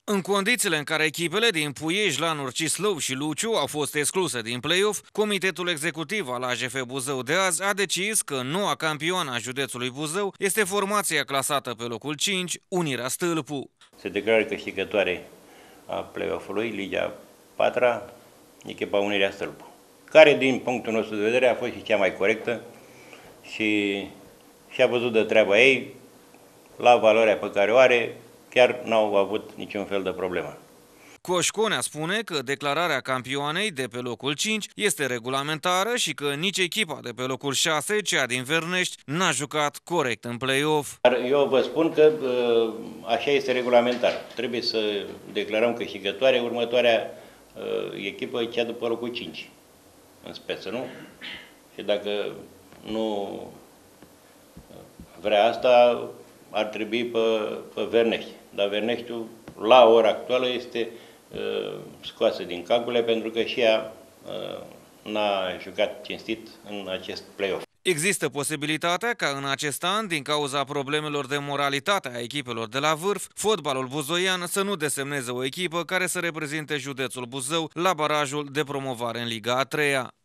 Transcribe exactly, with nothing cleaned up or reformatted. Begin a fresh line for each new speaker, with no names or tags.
În condițiile în care echipele din Puieș, Lanuri, Cislău și Luciu au fost excluse din play-off, Comitetul Executiv al A J F Buzău de azi a decis că noua campioană a județului Buzău este formația clasată pe locul cinci, Unirea Stâlpu.
Se declară câștigătoare a play-off-ului, Liga patra, echipa Unirea Stâlpu, care din punctul nostru de vedere a fost și cea mai corectă și și-a văzut de treaba ei, la valoarea pe care o are, chiar n-au avut niciun fel de problemă.
Coșconea spune că declararea campioanei de pe locul cinci este regulamentară și că nici echipa de pe locul șase, cea din Vernești, n-a jucat corect în play-off.
Eu vă spun că așa este regulamentar. Trebuie să declarăm câștigătoare următoarea echipă, cea după locul cinci, în speță, nu? Și dacă nu vrea asta, ar trebui pe, pe Vernești. Dar Verneștiul, la ora actuală, este uh, scoasă din calcule pentru că și ea uh, n-a jucat cinstit în acest play-off.
Există posibilitatea ca în acest an, din cauza problemelor de moralitate a echipelor de la vârf, fotbalul buzoian să nu desemneze o echipă care să reprezinte județul Buzău la barajul de promovare în Liga a treia.